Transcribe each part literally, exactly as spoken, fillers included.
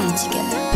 움직여.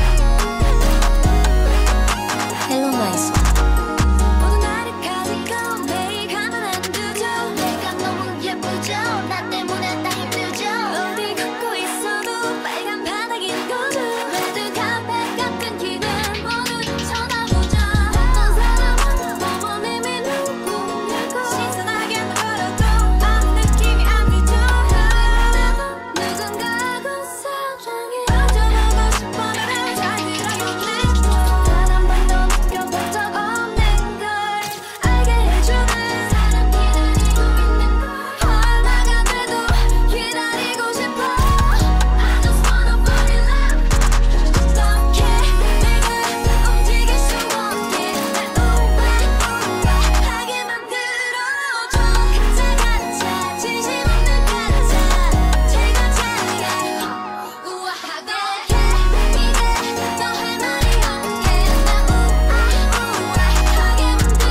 헬로 마이 소. 모든 나를 가지고 매일 가만 안 두죠. 내가 너무 예쁘죠. 나 때문에 다 힘들죠. 어디 걷고 있어도 빨간 바닥인 거죠. 레드카펫 같은 기대 모두 쳐다보죠. 어떤 사람은 어머님이 누구냐고 신선하게만 걸어도 아무 느낌이 안 들죠. 나도 누군가하고 사랑해 빠져보고 싶어. 노래 잘 들어요 내 단 한 번도 느껴본 적 없는 걸 알게 해주는 사람 기다리고 있는 걸 얼마가 돼도 기다리고 싶어. I just wanna fall in love. 어떻게 내가 움직일 수 없게 날 우아우아하게 만들어줘. 가짜 가짜 진심 없는 가짜 제가 잘게 우아하게 해. 이제 너 할 말이 없게 날 우아우아하게 만들어줘.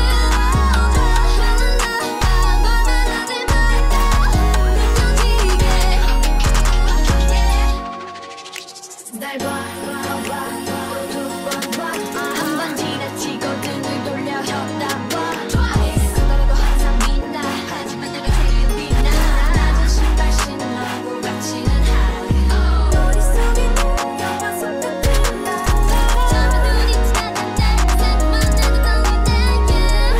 말만 하지 말고 느껴지게 날 봐, 봐, 봐, 두 번 봐. 한 번 지나치고 등을 돌려 쳐다봐. Twice 너라도 항상 빛나. 하지만 내가 제일 빛나. 낮은 신발 신고 갇히는 하루. 머릿속에 영화 속 같은 나. 처음에 눈이 뜨는데 생각만 해도 떨리네.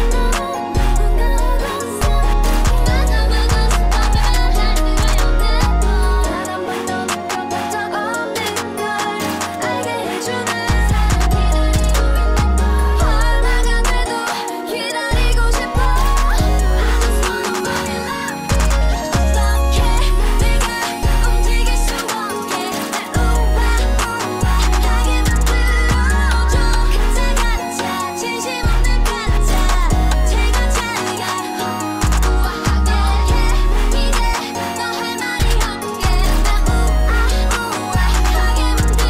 누군가하고 사랑해 빠져보고 싶어. 잘 들어요 내 단 한 번도 느껴본 적 없는 걸 알게 해주는 사람 기다리고 있는 걸 얼마가 돼도 기다리고 싶어. I just wanna fall in love. 어떻게 내가 움직일 수 없게 날 우아우아하게 만들어줘. 가짜 가짜 진심 없는 가짜 제가 잘게 우아하게 해. 이제 너 할 말이 없게 날 우아우아하게 만들어줘.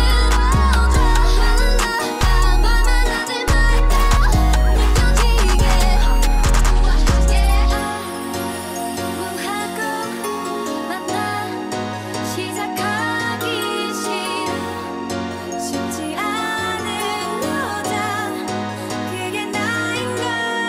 말만 하지 말고 느껴지게 우아하게 우하고 만나 시작하기 싫어. 쉽지 않은 여자 그게 나인걸.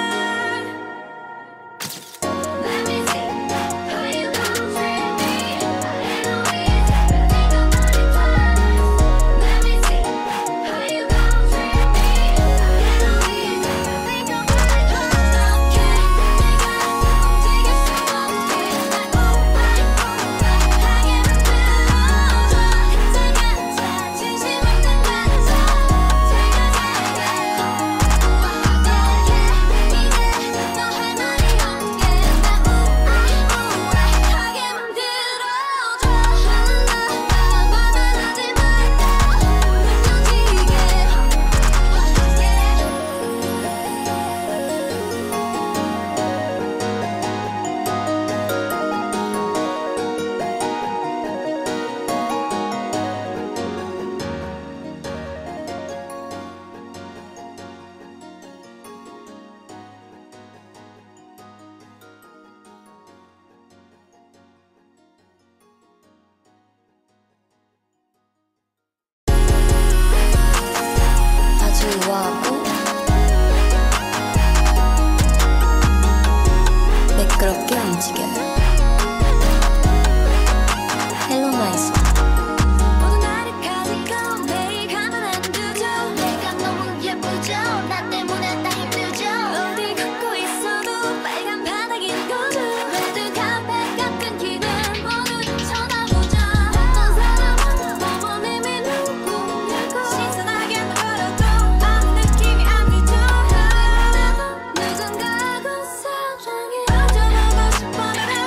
Let me see how you gon' treat me. I ain't no easy, but think about it twice. Let me see how you gon' treat me. I ain't no easy, but think about it twice. 어떻게 내가 움직일 수 없게 날 우아우아하게 만들어줘. 가짜 가짜 진심 없는 가짜 제가 잘게 우아하게 해. 이제 너 할 말이 없게 날 우아우아하게 만들어줘. 말만 하지 말고 느껴지게 아주 우아하고 매끄럽게 움직여. 헬로 마이 소. 모든 나를 가지고 매일 가만 안 두죠. 내가 너무 예쁘죠. 나 때문에 다 힘들죠. 어디 걷고 있어도 빨간 바닥인 거죠. 레드카펫 같은 기대 모두 쳐다보죠. 어떤 사람은 어머님이 누구냐고 신선하게만 걸어도 아무 느낌이 안 들죠. 나도 누군가하고 사랑해 빠져보고 싶어. 노래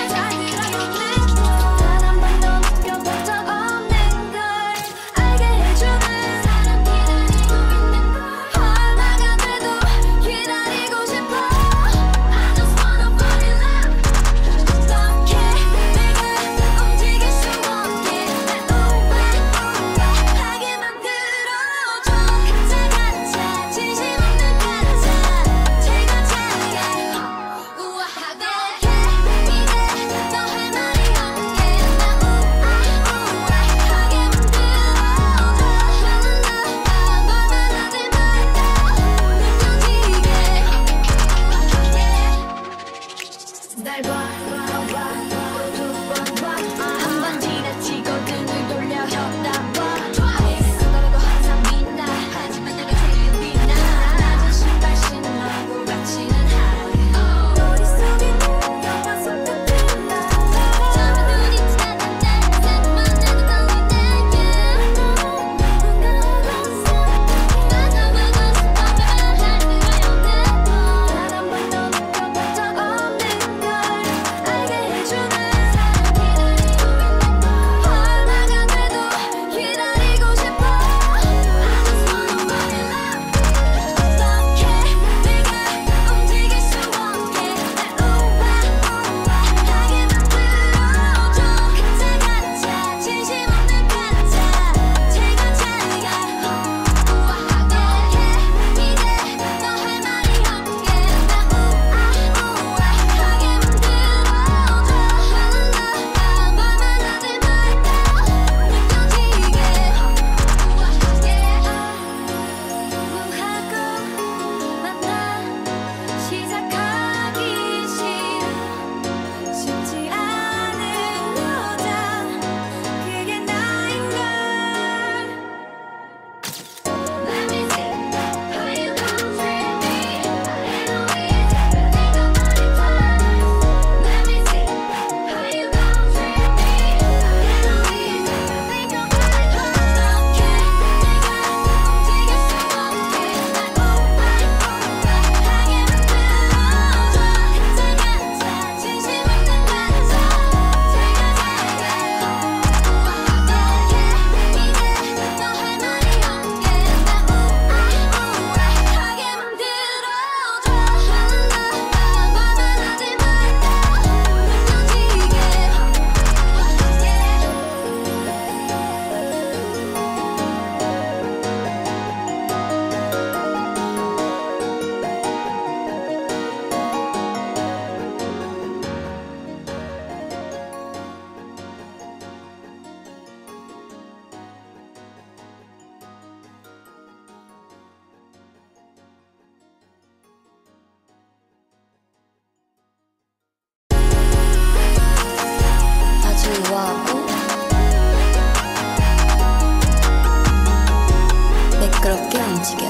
움직여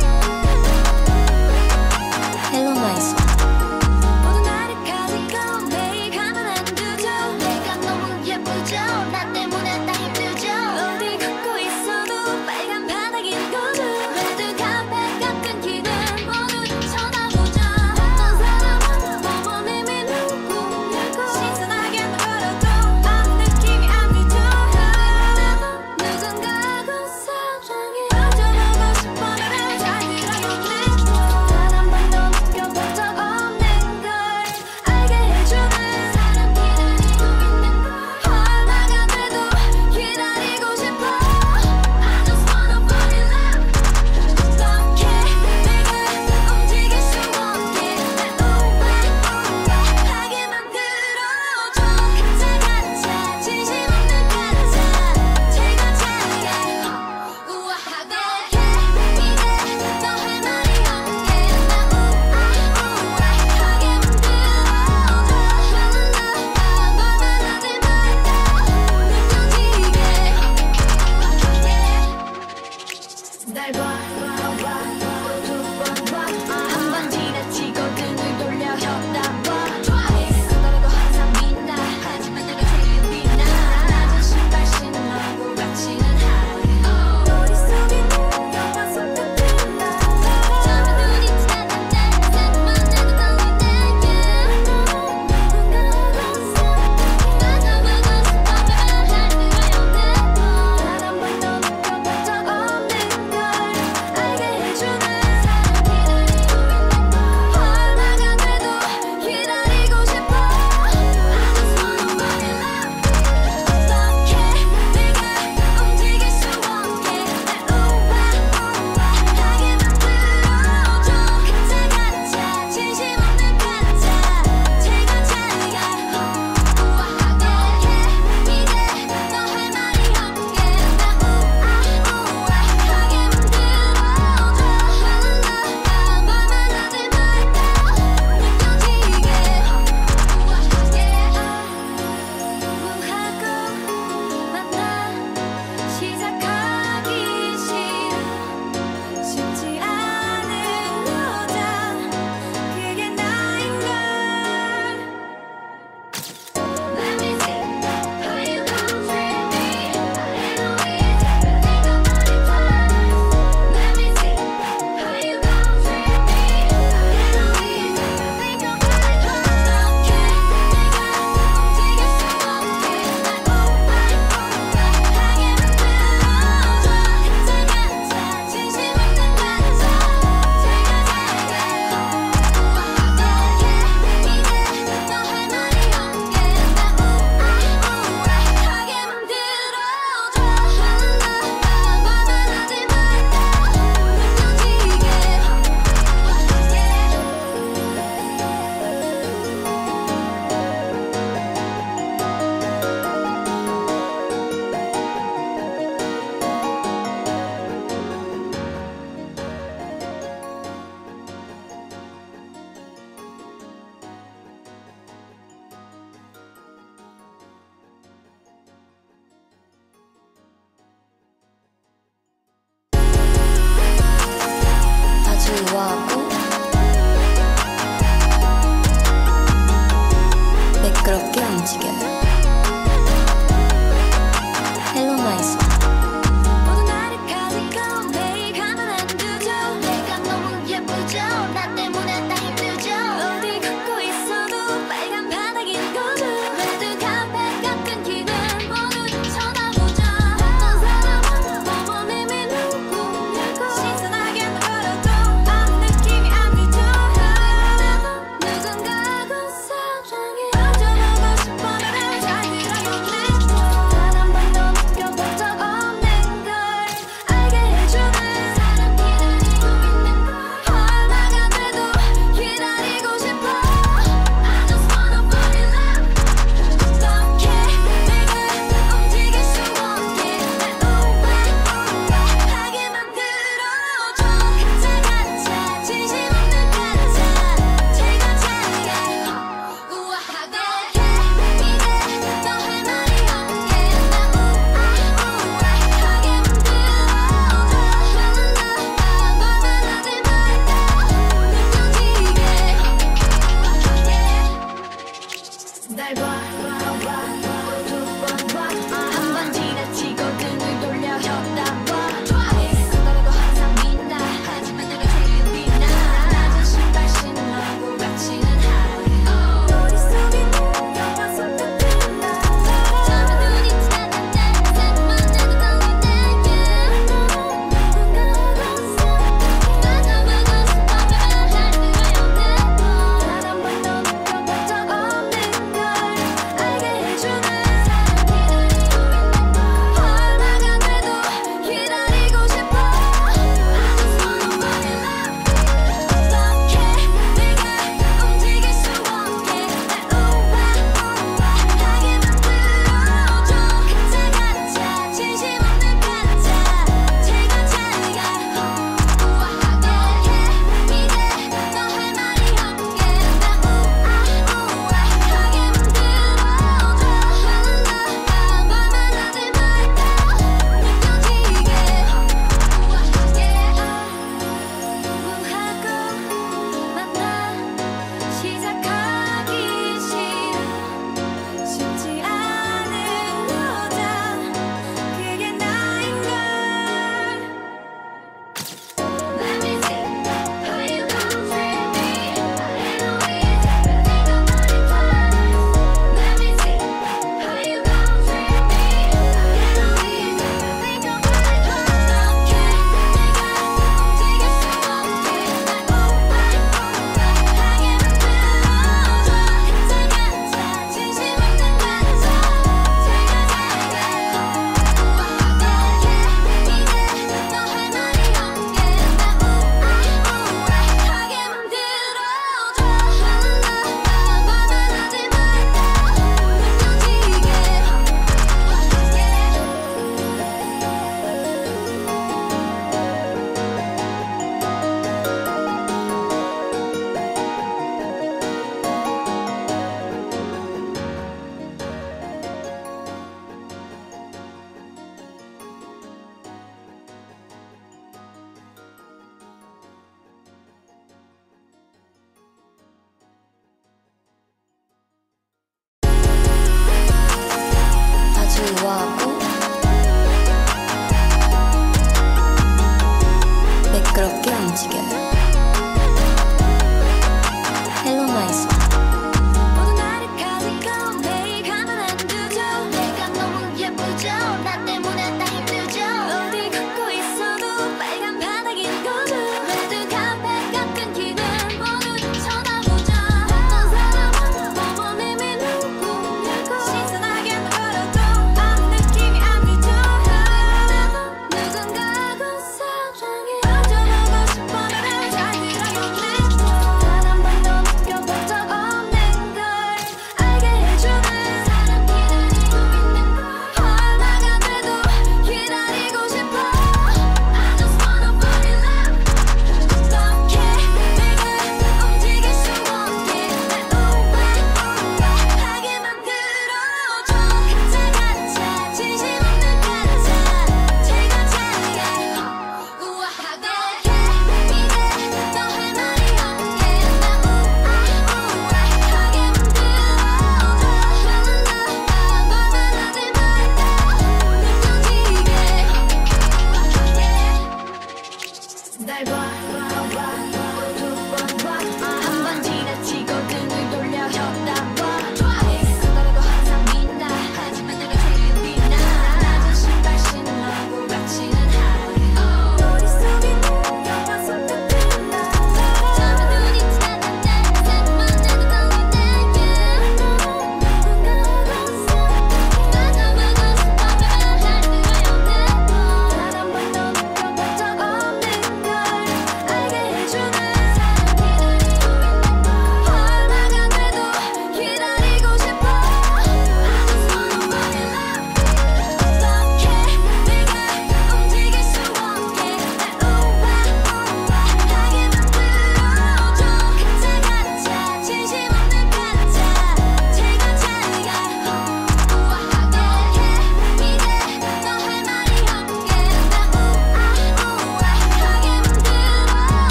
Hello my soul 모든 나를 가지고 매일 가만 안 두죠 내가 너무 예쁘죠 나 때문에 다 힘들죠 어디 걷고 있어도 빨간 바닥인 거죠 레드 카펫 같은 기대 모두 쳐다보죠 어떤 사람은 어머님이 누구냐고 신선하게만 걸어도 아무 느낌이 안 들죠 그래도 누군가하고 사랑해 빠져보고 싶어 노래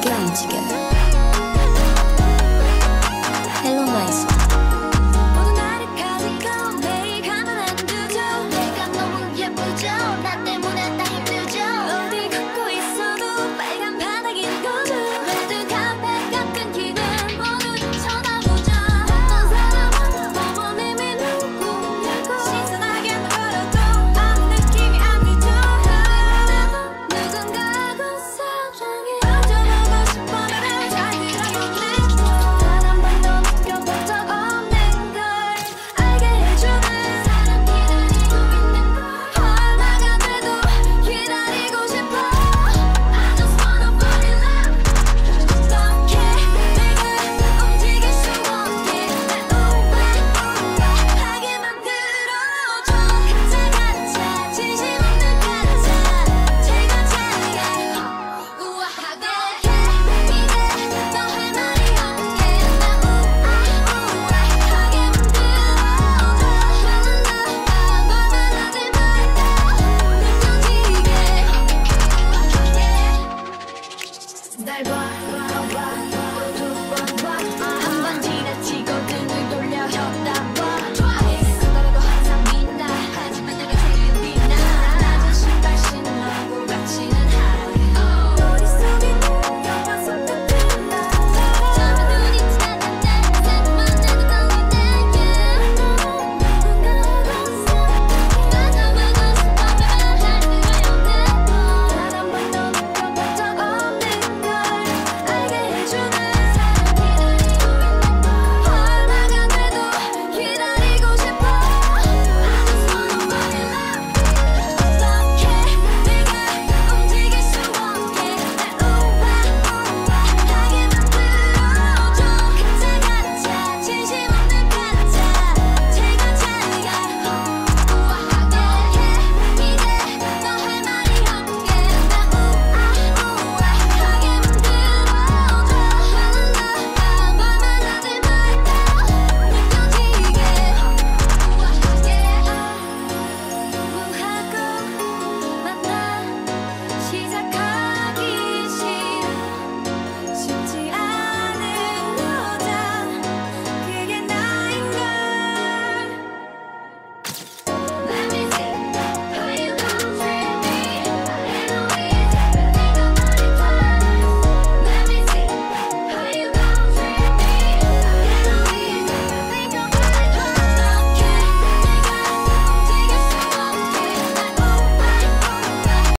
어디로 움직여요?